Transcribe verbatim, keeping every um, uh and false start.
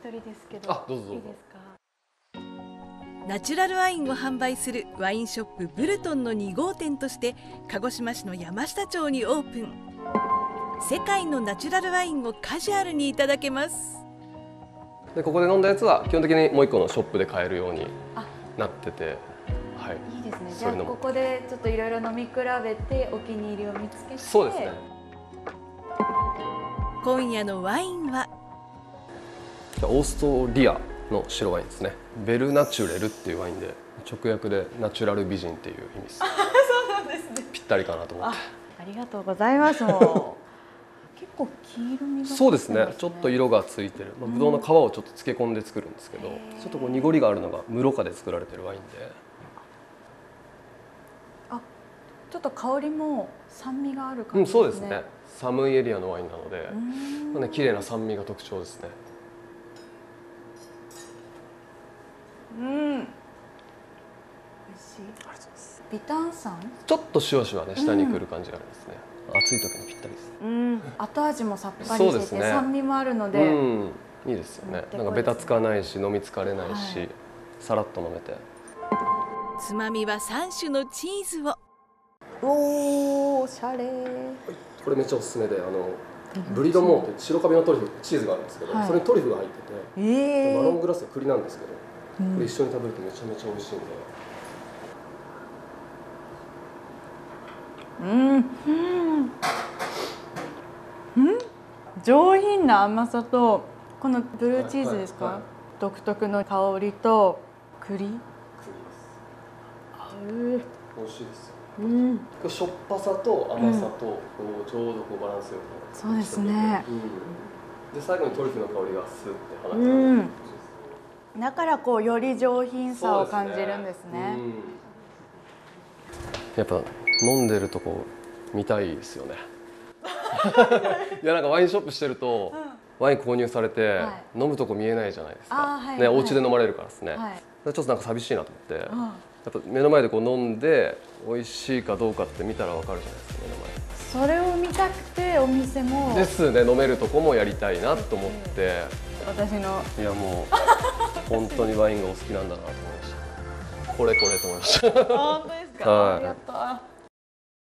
人ですけど。 あ、どうぞどうぞ。 いいですか。 ナチュラルワインを販売するワインショップブルトンのに号店として鹿児島市の山下町にオープン。世界のナチュラルワインをカジュアルにいただけます。 でここで飲んだやつは基本的にもう一個のショップで買えるようになってて、はい。 いいですね。じゃあここでちょっといろいろ飲み比べてお気に入りを見つけて。 そうですね。 今夜のワインはオーストリアの白ワインですね。ベルナチュレルっていうワインで、直訳でナチュラル美人っていう意味です。 そうなんですね。 ぴったりかなと思って。 ありがとうございます。もう結構黄色みが、ね。 そうですね。ちょっと色がついてる。まあ、ブドウの皮をちょっと漬け込んで作るんですけど、ちょっとこう濁りがあるのが室賀で作られてるワインで。 あ、ちょっと香りも酸味がある感じですね。 うん、そうですね。寒いエリアのワインなので、まあね、綺麗な酸味が特徴ですね。 うん。美味しい。ありがとうございます。微炭酸？ ちょっとしわしわね、下に来る感じがありますね。うん、暑い時にぴったりです。 うん。後味もさっぱりしてて、ね、酸味もあるので、 うん、いいですよね。なんかベタつかないし、飲み疲れないし、はい、さらっと飲めて。 つまみはさん種のチーズを。 おお、おしゃれ。 これめっちゃおすすめで、あのブリドモーって白カビのトリュフチーズがあるんですけど、はい、それにトリュフが入ってて、えー、マロングラッセは栗なんですけど、うん、これ一緒に食べるとめちゃめちゃ美味しいんで。 うん、うん、うん、上品な甘さとこのブルーチーズですか、はいはいはい、独特の香りと栗。栗です。合う。 美味しいですよ。 うん、 しょっぱさと甘さとこうちょうどこうバランスよく。 そうですね。 うん、で最後にトリュフの香りがスッて放つ。 うん。だからこうより上品さを感じるんですね。 うん、やっぱ飲んでるとこ見たいですよね。いやなんかワインショップしてると、うん、ワイン購入されて、はい、飲むとこ見えないじゃないですか。はい、ね、お家で飲まれるからですね。はい、ちょっとなんか寂しいなと思って。うん、やっぱ目の前でこう飲んで美味しいかどうかって見たらわかるじゃないですか、目の前で。 それを見たくてお店もですね、飲めるとこもやりたいなと思って。 私のいやもう本当にワインがお好きなんだなと思いました。これこれと思いました。 本当ですか。はい、ありがとう。